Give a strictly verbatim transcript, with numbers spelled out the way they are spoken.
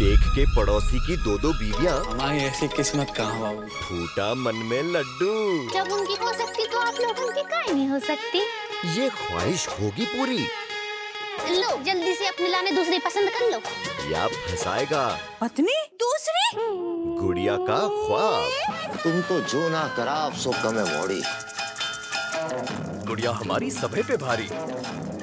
देख के पड़ोसी की दो दो बीवियाँ। हमारी ऐसी किस्मत कहाँ बाबू। फूटा मन में लड्डू। जब उनकी हो सकती तो आप लोगों की काहे नहीं हो सकती। ये ख्वाहिश होगी पूरी। लो जल्दी से अपनी लाने दूसरी पसंद कर लो। या फंसाएगा पत्नी दूसरी। गुड़िया का ख्वाब। तुम तो जो ना करा अब सो कम है मोड़ी। गुड़िया हमारी सभे पे भारी।